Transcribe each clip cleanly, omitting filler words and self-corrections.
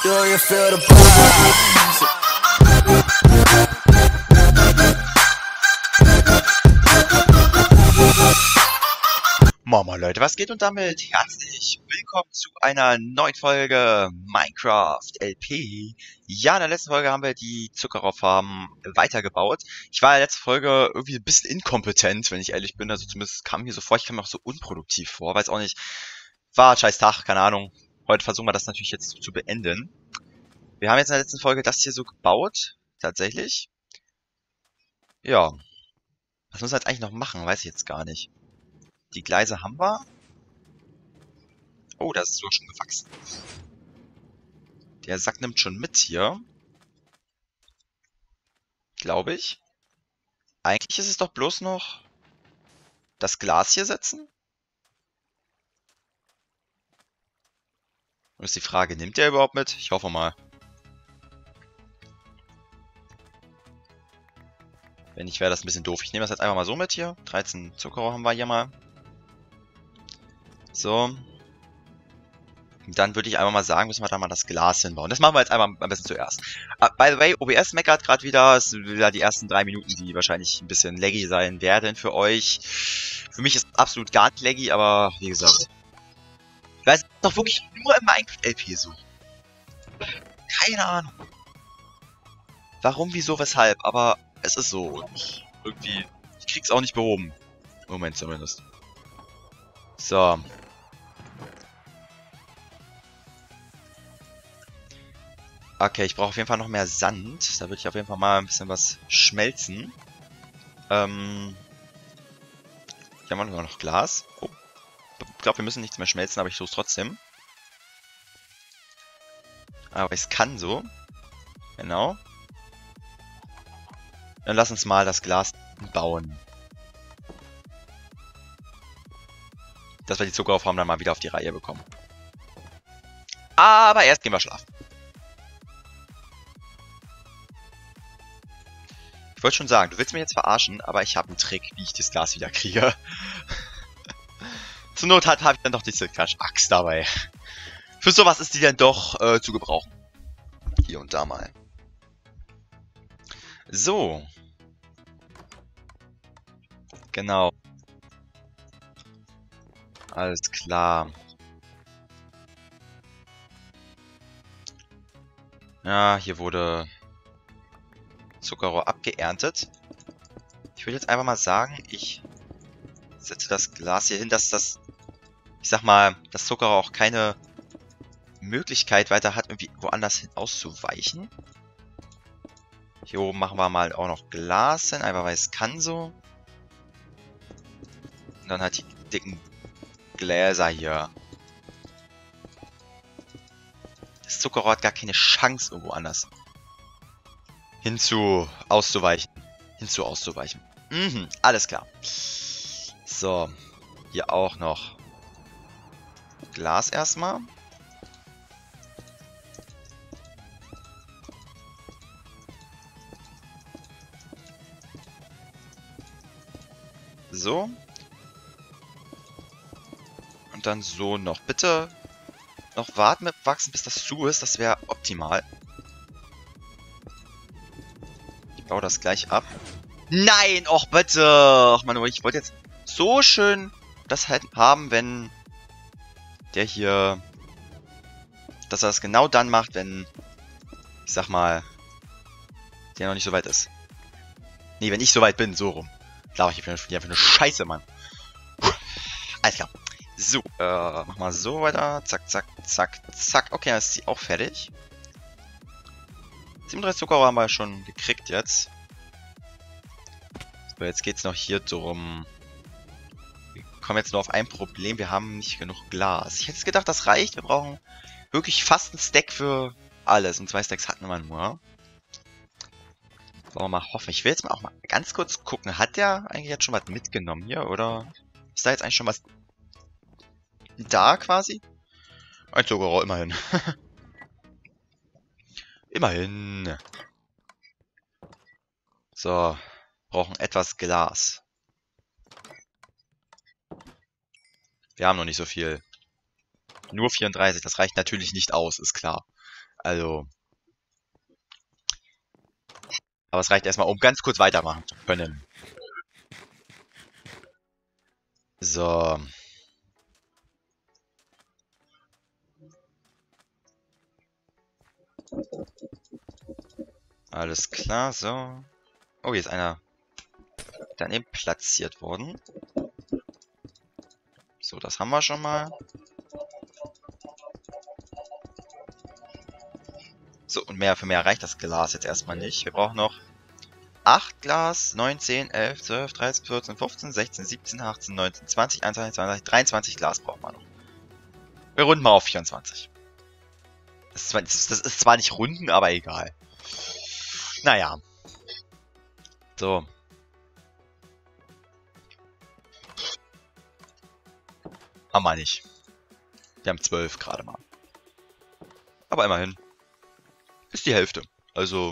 Do you feel the vibes? Moin Leute, was geht und damit herzlich willkommen zu einer neuen Folge Minecraft LP. Ja, in der letzten Folge haben wir die Zuckerrohrfarmen weitergebaut. Ich war in der letzten Folge irgendwie ein bisschen inkompetent, wenn ich ehrlich bin. Also zumindest kam mir so vor, ich kam mir auch so unproduktiv vor. Weiß auch nicht, war ein scheiß Tag, keine Ahnung. Heute versuchen wir das natürlich jetzt zu beenden. Wir haben jetzt in der letzten Folge das hier so gebaut, tatsächlich. Ja, was müssen wir jetzt eigentlich noch machen, weiß ich jetzt gar nicht. Die Gleise haben wir. Oh, das ist so schon gewachsen. Der Sack nimmt schon mit hier. Glaube ich. Eigentlich ist es doch bloß noch das Glas hier setzen. Und ist die Frage, nimmt der überhaupt mit? Ich hoffe mal. Wenn nicht, wäre das ein bisschen doof. Ich nehme das jetzt einfach mal so mit hier. 13 Zuckerrohr haben wir hier mal. So. Dann würde ich einfach mal sagen, müssen wir da mal das Glas hinbauen. Das machen wir jetzt einfach am besten zuerst. By the way, OBS meckert gerade wieder. Es sind wieder die ersten 3 Minuten, die wahrscheinlich ein bisschen laggy sein werden für euch. Für mich ist es absolut gar nicht laggy, aber wie gesagt. Ich weiß doch wirklich nur im Minecraft LP so. Keine Ahnung. Warum, wieso, weshalb, aber es ist so. Und irgendwie, ich krieg's auch nicht behoben. Im Moment zumindest. So. Okay, ich brauche auf jeden Fall noch mehr Sand. Da würde ich auf jeden Fall mal ein bisschen was schmelzen. Hier haben wir noch Glas. Oh. Ich glaube, wir müssen nichts mehr schmelzen, aber ich tue es trotzdem. Aber es kann so. Genau. Dann lass uns mal das Glas bauen. Dass wir die Zuckerrohrfarm dann mal wieder auf die Reihe bekommen. Aber erst gehen wir schlafen. Ich wollte schon sagen, du willst mich jetzt verarschen, aber ich habe einen Trick, wie ich das Glas wieder kriege. Zur Not habe ich dann doch diese Axt dabei. Für sowas ist die dann doch zu gebrauchen. Hier und da mal. So. Genau. Alles klar. Ja, hier wurde Zuckerrohr abgeerntet. Ich würde jetzt einfach mal sagen, ich setze das Glas hier hin, dass das, ich sag mal, das Zuckerrohr auch keine Möglichkeit weiter hat, irgendwie woanders hin auszuweichen. Hier oben machen wir mal auch noch Glas hin, einfach weil es kann so. Und dann halt die dicken Gläser hier. Das Zuckerrohr hat gar keine Chance, irgendwo anders auszuweichen. Mhm, alles klar. So. Hier auch noch Glas erstmal. So. Und dann so noch. Bitte noch warten mit Wachsen, bis das zu ist. Das wäre optimal. Ich baue das gleich ab. Nein! Och, bitte! Ach man, ich wollte jetzt so schön das halt haben, wenn der hier... Dass er das genau dann macht, wenn... Ich sag mal... Der noch nicht so weit ist. Nee, wenn ich so weit bin, so rum. Klar, ich bin einfach eine Scheiße, Mann. Puh. Alles klar. So, mach mal so weiter. Zack, zack, zack, zack. Okay, dann ist sie auch fertig. 37 Zuckerrohr haben wir schon gekriegt jetzt. So, jetzt geht's noch hier drum. Wir kommen jetzt nur auf ein Problem. Wir haben nicht genug Glas. Ich hätte gedacht, das reicht. Wir brauchen wirklich fast einen Stack für alles. Und 2 Stacks hatten wir nur. Wollen wir mal hoffen. Ich will jetzt mal auch mal ganz kurz gucken. Hat der eigentlich jetzt schon was mitgenommen hier? Oder ist da jetzt eigentlich schon was da quasi? Ein Zuckerrohr, immerhin. Immerhin. So. Brauchen etwas Glas. Wir haben noch nicht so viel. Nur 34, das reicht natürlich nicht aus, ist klar. Also. Aber es reicht erstmal, um ganz kurz weitermachen zu können. So. Alles klar, so. Oh, hier ist einer daneben platziert worden. So, das haben wir schon mal. So, und mehr für mehr reicht das Glas jetzt erstmal nicht. Wir brauchen noch 8 Glas, 9, 10, 11, 12, 13, 14, 15, 16, 17, 18, 19, 20, 21, 22, 23 Glas brauchen wir noch. Wir runden mal auf 24. Das ist zwar nicht runden, aber egal. Naja. So. Haben wir nicht. Wir haben 12 gerade mal. Aber immerhin. Ist die Hälfte. Also.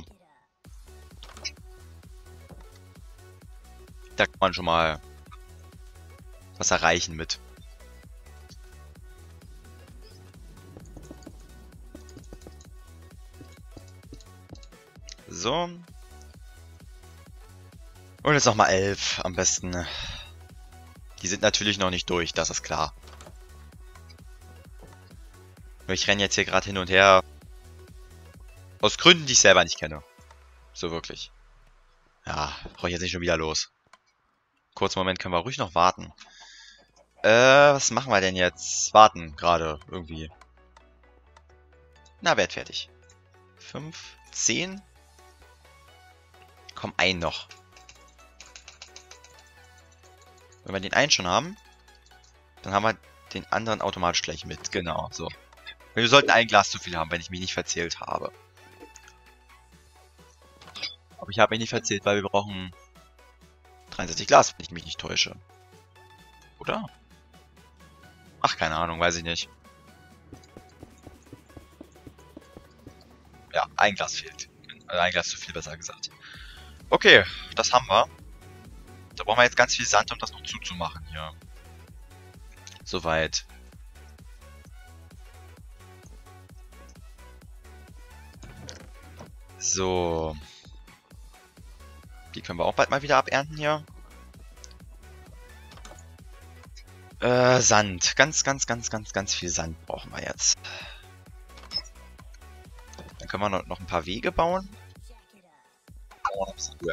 Da kann man schon mal was erreichen mit. So. Und jetzt nochmal 11 am besten. Die sind natürlich noch nicht durch, das ist klar. Nur ich renne jetzt hier gerade hin und her. Aus Gründen, die ich selber nicht kenne. So wirklich. Ja, brauche ich jetzt nicht schon wieder los. Kurzen Moment, können wir ruhig noch warten. Was machen wir denn jetzt? Warten gerade irgendwie. Na, werd fertig. 5, 10. Komm, ein noch. Wenn wir den einen schon haben, dann haben wir den anderen automatisch gleich mit. Genau, so. Wir sollten ein Glas zu viel haben, wenn ich mich nicht verzählt habe. Aber ich habe mich nicht verzählt, weil wir brauchen 63 Glas, wenn ich mich nicht täusche. Oder? Ach, keine Ahnung, weiß ich nicht. Ja, ein Glas fehlt. Ein Glas zu viel, besser gesagt. Okay, das haben wir. Da brauchen wir jetzt ganz viel Sand, um das noch zuzumachen hier. Soweit. So. Die können wir auch bald mal wieder abernten hier. Sand. Ganz viel Sand brauchen wir jetzt. Dann können wir noch ein paar Wege bauen. Ich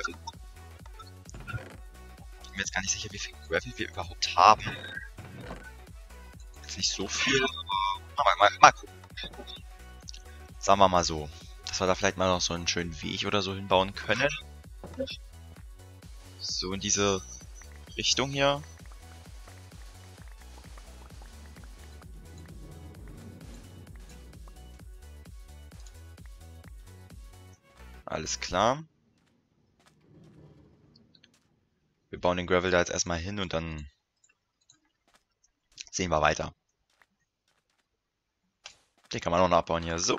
bin mir jetzt gar nicht sicher, wie viel Gravel wir überhaupt haben. Jetzt nicht so viel, aber mal gucken. Sagen wir mal so. Dass wir da vielleicht mal noch so einen schönen Weg oder so hinbauen können. So in diese Richtung hier. Alles klar. Wir bauen den Gravel da jetzt erstmal hin und dann sehen wir weiter. Den kann man auch noch abbauen hier. So.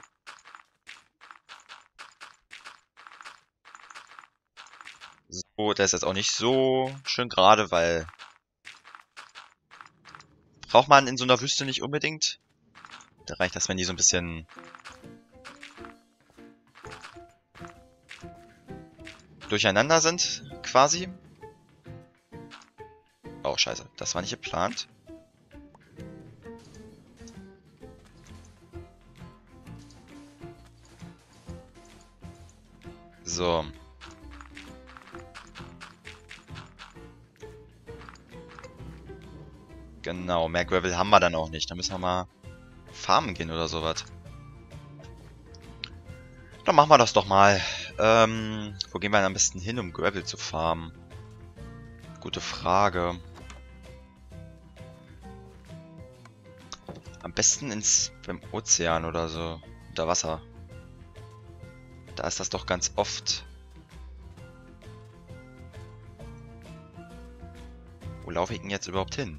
So, der ist jetzt auch nicht so schön gerade, weil braucht man in so einer Wüste nicht unbedingt. Da reicht das, wenn die so ein bisschen durcheinander sind, quasi. Oh, scheiße. Das war nicht geplant. So. Genau, mehr Gravel haben wir dann auch nicht. Da müssen wir mal farmen gehen oder sowas. Dann machen wir das doch mal. Wo gehen wir denn am besten hin, um Gravel zu farmen? Gute Frage. Am besten beim Ozean oder so. Unter Wasser. Da ist das doch ganz oft. Wo laufe ich denn jetzt überhaupt hin?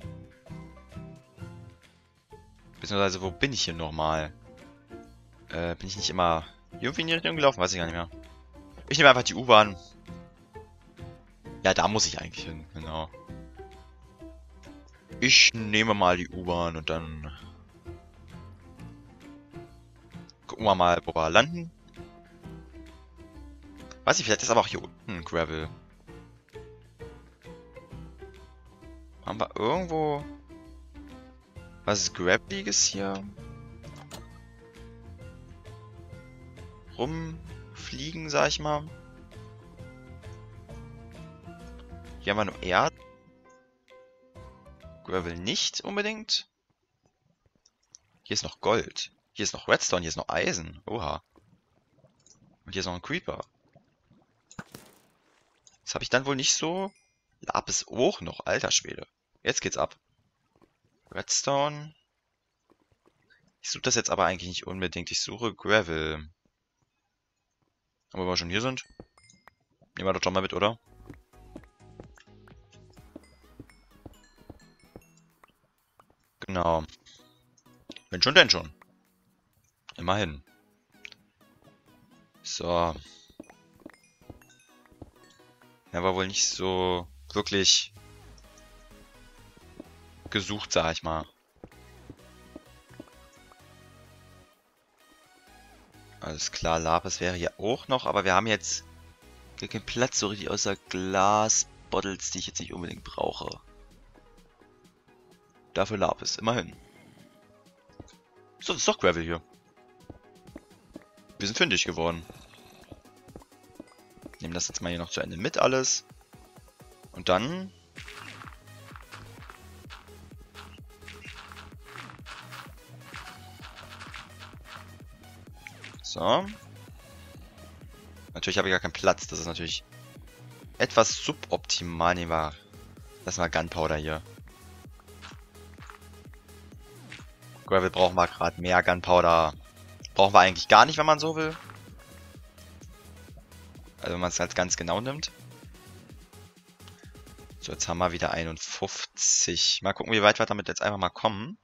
Beziehungsweise, wo bin ich hier nochmal? Bin ich nicht immer irgendwie in die Richtung gelaufen? Weiß ich gar nicht mehr. Ich nehme einfach die U-Bahn. Ja, da muss ich eigentlich hin, genau. Ich nehme mal die U-Bahn und dann Gucken wir mal, wo wir landen. Weiß ich, vielleicht ist aber auch hier unten Gravel. Haben wir irgendwo was Graveliges hier? Rumfliegen, sag ich mal. Hier haben wir nur Erd. Gravel nicht unbedingt. Hier ist noch Gold. Hier ist noch Redstone, hier ist noch Eisen. Oha. Und hier ist noch ein Creeper. Das habe ich dann wohl nicht so. Lapis auch noch, alter Schwede. Jetzt geht's ab. Redstone. Ich suche das jetzt aber eigentlich nicht unbedingt. Ich suche Gravel. Aber wenn wir schon hier sind, nehmen wir doch schon mal mit, oder? Genau. Wenn schon, denn schon. Immerhin. So. Ja, war wohl nicht so wirklich gesucht, sag ich mal. Alles klar, Lapis wäre hier auch noch, aber wir haben jetzt gar keinen Platz so richtig außer Glasbottles, die ich jetzt nicht unbedingt brauche. Dafür Lapis, immerhin. So, das ist doch Gravel hier. Wir sind fündig geworden. Nehmen das jetzt mal hier noch zu Ende mit alles. Und dann... So. Natürlich habe ich gar keinen Platz. Das ist natürlich etwas suboptimal. Nehmen wir... Lassen wir Gunpowder hier. Gravel brauchen wir gerade mehr. Gunpowder brauchen wir eigentlich gar nicht, wenn man so will. Also wenn man es halt ganz genau nimmt. So, jetzt haben wir wieder 51. Mal gucken, wie weit wir damit jetzt einfach mal kommen.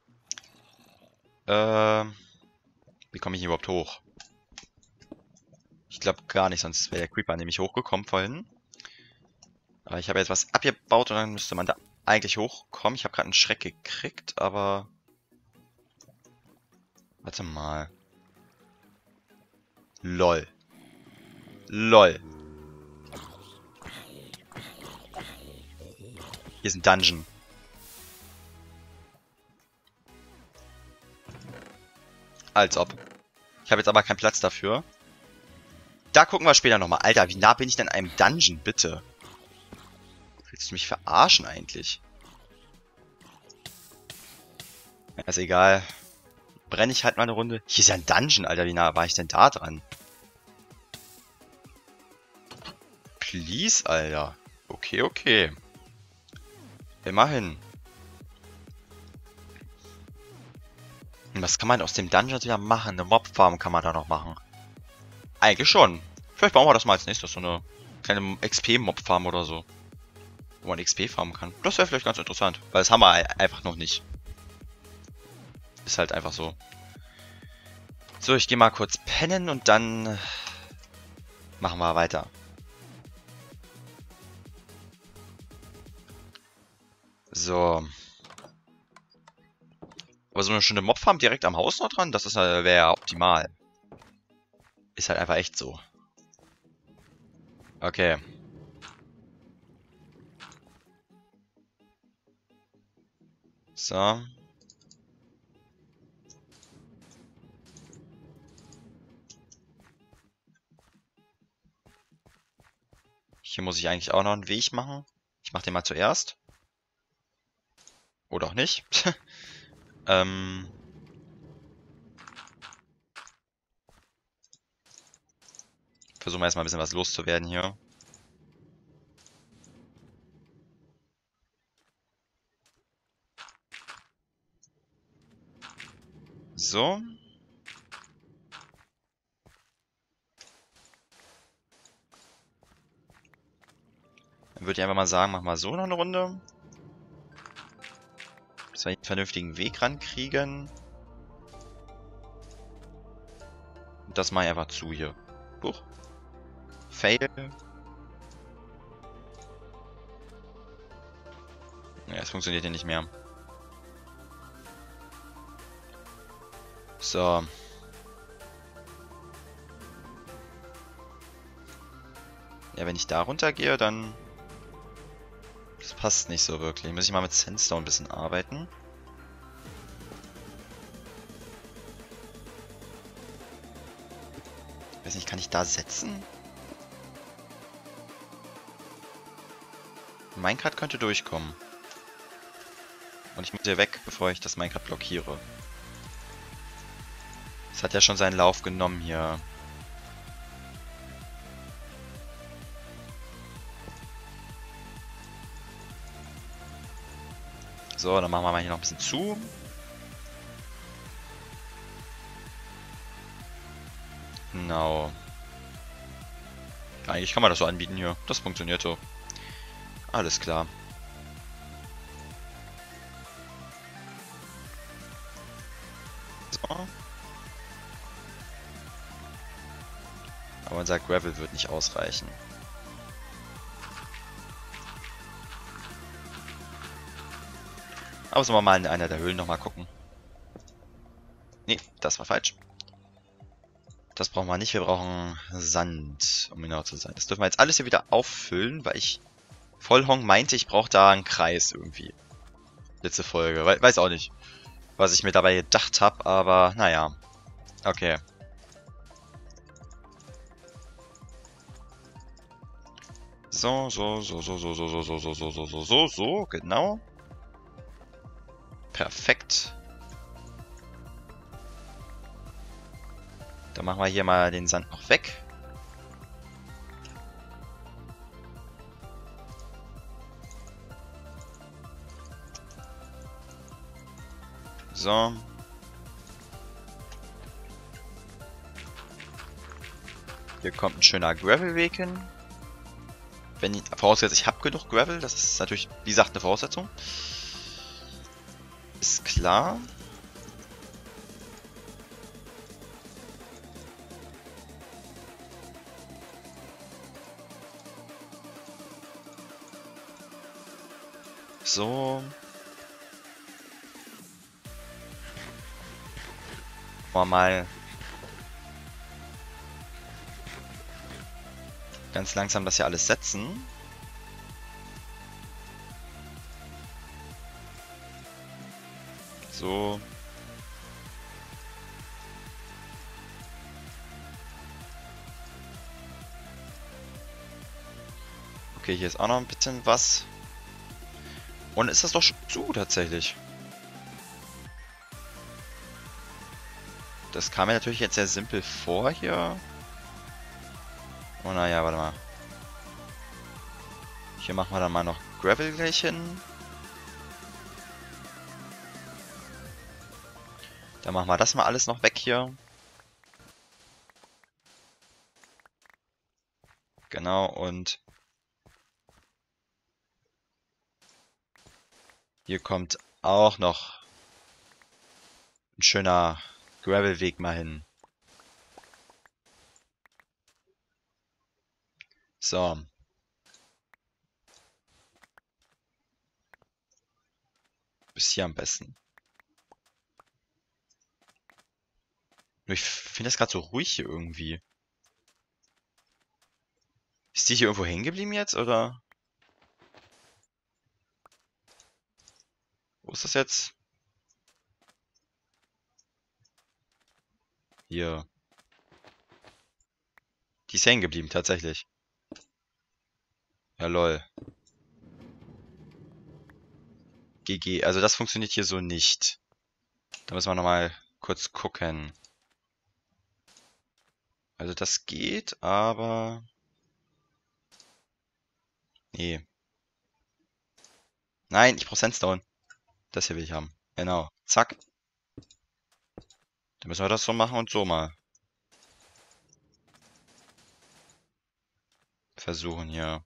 Wie komme ich hier überhaupt hoch? Ich glaube gar nicht, sonst wäre der Creeper nämlich hochgekommen vorhin. Aber ich habe jetzt was abgebaut und dann müsste man da eigentlich hochkommen. Ich habe gerade einen Schreck gekriegt, aber... Warte mal. LOL. LOL. Hier ist ein Dungeon. Als ob. Ich habe jetzt aber keinen Platz dafür. Da gucken wir später nochmal. Alter, wie nah bin ich denn an einem Dungeon, bitte? Willst du mich verarschen eigentlich? Ja, ist egal. Brenne ich halt mal eine Runde. Hier ist ja ein Dungeon, Alter. Wie nah war ich denn da dran? Please, Alter. Okay, okay. Immerhin. Und was kann man aus dem Dungeon wieder machen? Eine Mobfarm kann man da noch machen. Eigentlich schon. Vielleicht bauen wir das mal als nächstes. So eine kleine XP-Mob-Farm oder so. Wo man XP farmen kann. Das wäre vielleicht ganz interessant. Weil das haben wir einfach noch nicht. Ist halt einfach so. So, ich gehe mal kurz pennen und dann machen wir weiter. So. Aber so eine schöne Mobfarm direkt am Haus noch dran, das ist wäre ja optimal. Ist halt einfach echt so. Okay. So. Hier muss ich eigentlich auch noch einen Weg machen. Ich mache den mal zuerst. Oder auch nicht. Versuchen wir erstmal ein bisschen was loszuwerden hier. So. Dann würde ich einfach mal sagen, mach mal so noch eine Runde. Dass wir einen vernünftigen Weg rankriegen. Und das mache ich einfach zu hier. Huch. Fail. Ja, es funktioniert hier nicht mehr. So. Ja, wenn ich da runter gehe, dann... Das passt nicht so wirklich. Muss ich mal mit Sandstone ein bisschen arbeiten. Weiß nicht, kann ich da setzen? Minecart könnte durchkommen. Und ich muss hier weg, bevor ich das Minecart blockiere. Es hat ja schon seinen Lauf genommen hier. So, dann machen wir mal hier noch ein bisschen zu. Genau. Eigentlich kann man das so anbieten hier. Das funktioniert so. Alles klar. So. Aber unser Gravel wird nicht ausreichen. Aber sollen wir mal in einer der Höhlen nochmal gucken. Nee, das war falsch. Das brauchen wir nicht. Wir brauchen Sand, um genau zu sein. Das dürfen wir jetzt alles hier wieder auffüllen, weil ich Vollhong meinte, ich brauche da einen Kreis irgendwie. Letzte Folge. Weiß auch nicht, was ich mir dabei gedacht habe, aber naja. Okay. So, genau. Perfekt. Dann machen wir hier mal den Sand noch weg. So. Hier kommt ein schöner Gravelweg hin. Wenn vorausgesetzt, ich habe genug Gravel, das ist natürlich, wie gesagt, eine Voraussetzung. Ist klar. So. Mal ganz langsam das hier alles setzen. So. Okay, hier ist auch noch ein bisschen was. Und ist das doch schon zu, tatsächlich. Das kam mir natürlich jetzt sehr simpel vor hier. Oh naja, warte mal. Hier machen wir dann mal noch Gravel gleich hin. Dann machen wir das mal alles noch weg hier. Genau, und hier kommt auch noch ein schöner Gravelweg mal hin. So. Bis hier am besten. Nur ich finde das gerade so ruhig hier irgendwie. Ist die hier irgendwo hängen geblieben jetzt, oder? Wo ist das jetzt? Hier. Die ist hängen geblieben, tatsächlich. Ja, lol. GG. Also das funktioniert hier so nicht. Da müssen wir nochmal kurz gucken. Also das geht, aber... Nee. Nein, ich brauche Sandstone. Das hier will ich haben. Genau. Zack. Dann müssen wir das so machen und so mal. Versuchen hier.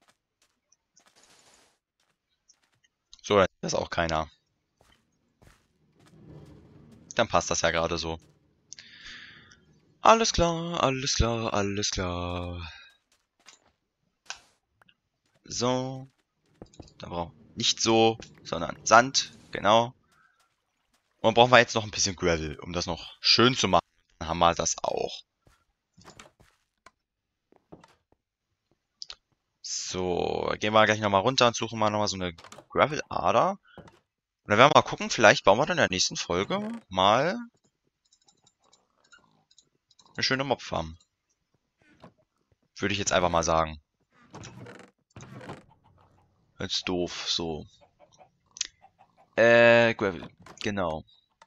So, das ist auch keiner. Dann passt das ja gerade so. Alles klar, alles klar, alles klar. So. Da brauchen wir nicht so, sondern Sand. Genau. Und dann brauchen wir jetzt noch ein bisschen Gravel, um das noch schön zu machen. Dann haben wir das auch. So, gehen wir gleich nochmal runter und suchen mal nochmal so eine Gravel-Ader. Und dann werden wir mal gucken, vielleicht bauen wir dann in der nächsten Folge mal eine schöne Mob-Farm. Würde ich jetzt einfach mal sagen. Jetzt doof, so. Gravel, genau.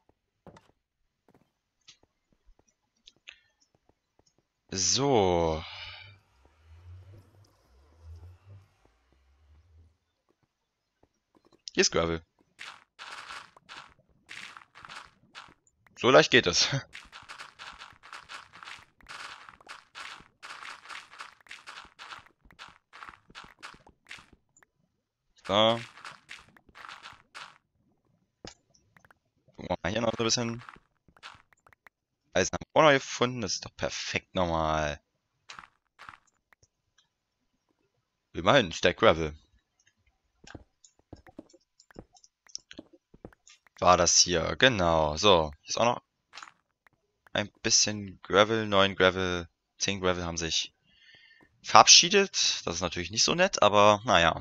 So. Hier ist Gravel. So leicht geht es. So. Gucken wir mal hier noch so ein bisschen. Eisen haben wir auch noch gefunden. Das ist doch perfekt normal. Immerhin, Stack Gravel. War das hier, genau. So, hier ist auch noch ein bisschen Gravel. 9 Gravel, 10 Gravel haben sich verabschiedet. Das ist natürlich nicht so nett, aber naja.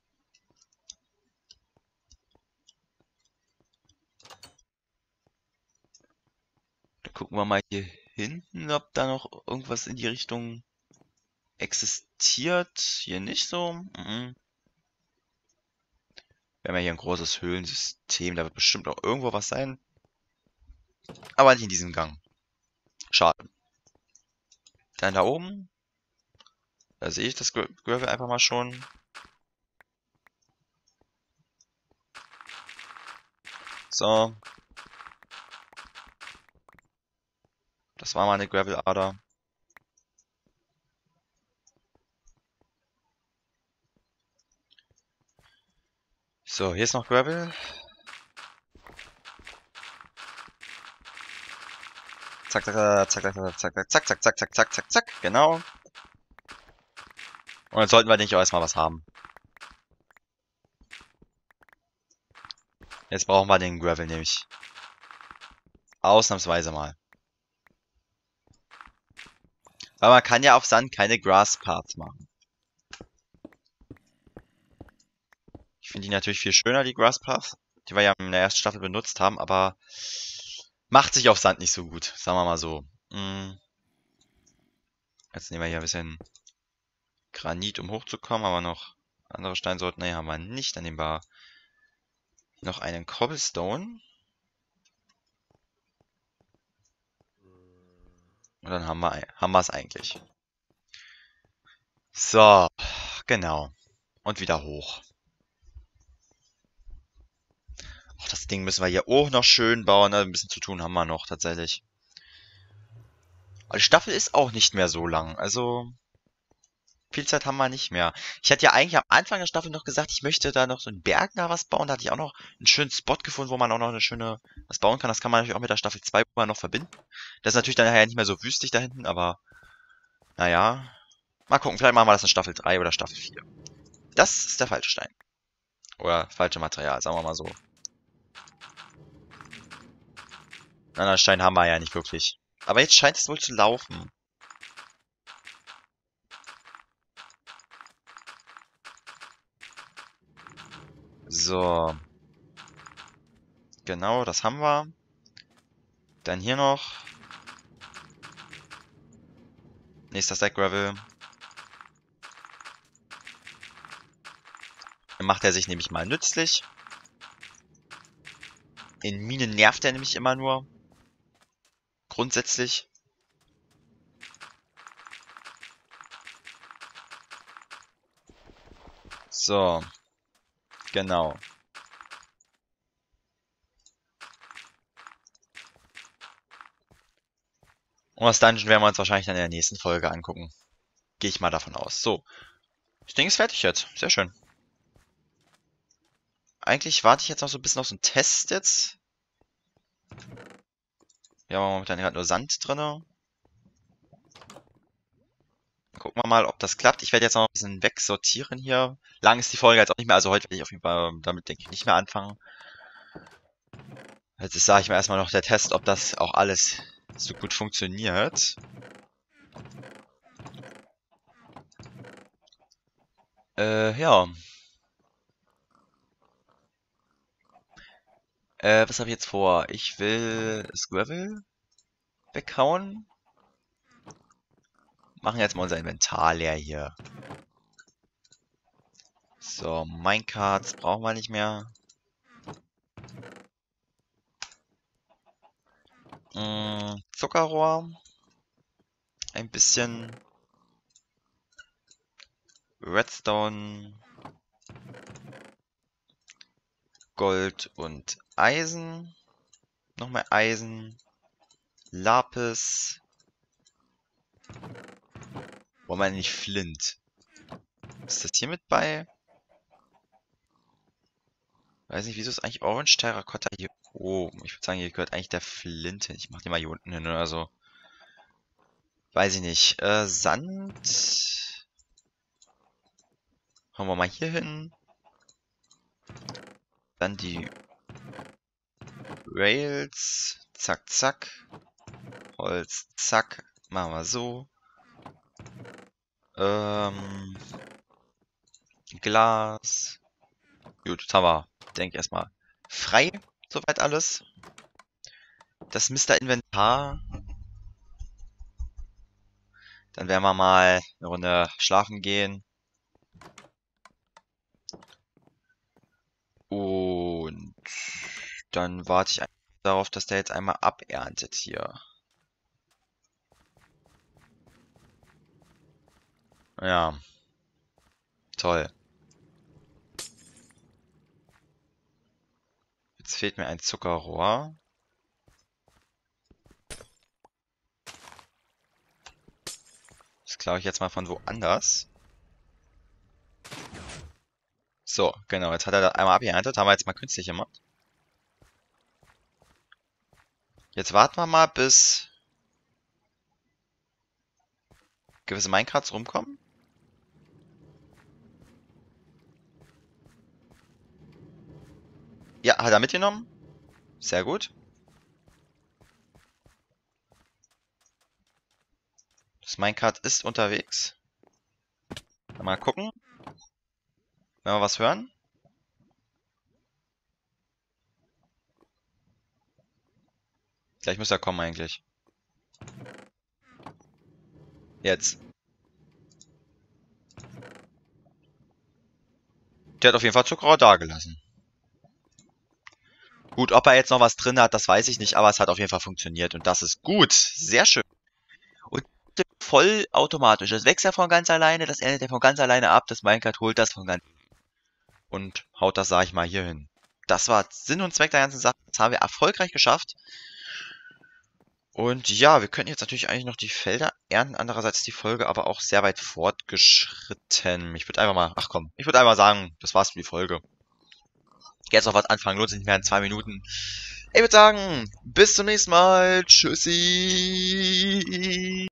Dann gucken wir mal hier hinten, ob da noch irgendwas in die Richtung existiert. Hier nicht so. Mhm. Wir haben ja hier ein großes Höhlensystem. Da wird bestimmt auch irgendwo was sein. Aber nicht in diesem Gang. Schade. Dann da oben. Da sehe ich das Gravel einfach mal schon. So. Das war mal eine Gravel-Ader. So, hier ist noch Gravel. Zack, zack, zack, zack, zack, zack, zack, zack, zack, zack, zack, zack, zack, genau. Und jetzt sollten wir nicht auch erstmal was haben. Jetzt brauchen wir den Gravel nämlich. Ausnahmsweise mal. Weil man kann ja auf Sand keine Grass Paths machen. Ich finde die natürlich viel schöner, die Grass Paths, die wir ja in der ersten Staffel benutzt haben, aber macht sich auf Sand nicht so gut, sagen wir mal so. Jetzt nehmen wir hier ein bisschen Granit, um hochzukommen, aber noch andere Steinsorten, nee, haben wir nicht. Dann nehmen wir noch einen Cobblestone. Und dann haben wir es eigentlich. So, genau. Und wieder hoch. Ach, das Ding müssen wir hier auch noch schön bauen. Ein bisschen zu tun haben wir noch, tatsächlich. Aber die Staffel ist auch nicht mehr so lang. Also, viel Zeit haben wir nicht mehr. Ich hatte ja eigentlich am Anfang der Staffel noch gesagt, ich möchte da noch so einen Berg nach was bauen. Da hatte ich auch noch einen schönen Spot gefunden, wo man auch noch eine schöne was bauen kann. Das kann man natürlich auch mit der Staffel 2 noch verbinden. Das ist natürlich dann nachher nicht mehr so wüstig da hinten, aber naja. Mal gucken, vielleicht machen wir das in Staffel 3 oder Staffel 4. Das ist der falsche Stein. Oder falsche Material, sagen wir mal so. Einen anderen Stein haben wir ja nicht wirklich. Aber jetzt scheint es wohl zu laufen. So. Genau, das haben wir. Dann hier noch. Nächster Stack Gravel. Dann macht er sich nämlich mal nützlich. In Minen nervt er nämlich immer nur. Grundsätzlich. So. Genau. Und das Dungeon werden wir uns wahrscheinlich dann in der nächsten Folge angucken. Gehe ich mal davon aus. So. Das Ding ist fertig jetzt. Sehr schön. Eigentlich warte ich jetzt noch so ein bisschen auf so einen Test jetzt. Wir haben momentan gerade nur Sand drinne. Gucken wir mal, ob das klappt. Ich werde jetzt noch ein bisschen wegsortieren hier. Lang ist die Folge jetzt auch nicht mehr. Also heute werde ich auf jeden Fall damit, denke ich, nicht mehr anfangen. Jetzt sage ich mir erstmal noch der Test, ob das auch alles so gut funktioniert. Ja. Was habe ich jetzt vor? Ich will das Gravel weghauen. Machen jetzt mal unser Inventar leer hier. So, Minecarts brauchen wir nicht mehr. Zuckerrohr. Ein bisschen Redstone. Gold und Eisen. Noch mehr Eisen. Lapis. Wollen wir nicht Flint? Ist das hier mit bei? Weiß nicht, wieso ist eigentlich Orange Terracotta hier oben? Ich würde sagen, hier gehört eigentlich der Flint hin. Ich mach den mal hier unten hin oder so. Weiß ich nicht. Sand. Hauen wir mal hier hin. Dann die Rails. Zack, zack. Holz, zack. Machen wir so. Glas. Gut, jetzt haben wir, denke ich, erstmal frei. Soweit alles. Das Mr. Inventar. Dann werden wir mal eine Runde schlafen gehen. Und dann warte ich darauf, dass der jetzt einmal aberntet hier. Ja. Toll. Jetzt fehlt mir ein Zuckerrohr. Das klaue ich jetzt mal von woanders. So, genau. Jetzt hat er da einmal abgeerntet. Haben wir jetzt mal künstlich gemacht. Jetzt warten wir mal, bis gewisse Minecarts rumkommen. Ja, hat er mitgenommen. Sehr gut. Das Minecart ist unterwegs. Mal gucken. Wenn wir was hören. Gleich muss er kommen eigentlich. Jetzt. Der hat auf jeden Fall Zuckerrohr dagelassen. Gut, ob er jetzt noch was drin hat, das weiß ich nicht, aber es hat auf jeden Fall funktioniert und das ist gut. Sehr schön. Und vollautomatisch. Das wächst ja von ganz alleine, das erntet er von ganz alleine ab, das Minecart holt das von ganz und haut das, sag ich mal, hier hin. Das war Sinn und Zweck der ganzen Sache. Das haben wir erfolgreich geschafft. Und ja, wir könnten jetzt natürlich eigentlich noch die Felder ernten. Andererseits ist die Folge aber auch sehr weit fortgeschritten. Ich würde einfach mal, ach komm, ich würde einfach sagen, das war's für die Folge. Jetzt noch was anfangen, lohnt sich nicht mehr in 2 Minuten. Ich würde sagen, bis zum nächsten Mal. Tschüssi.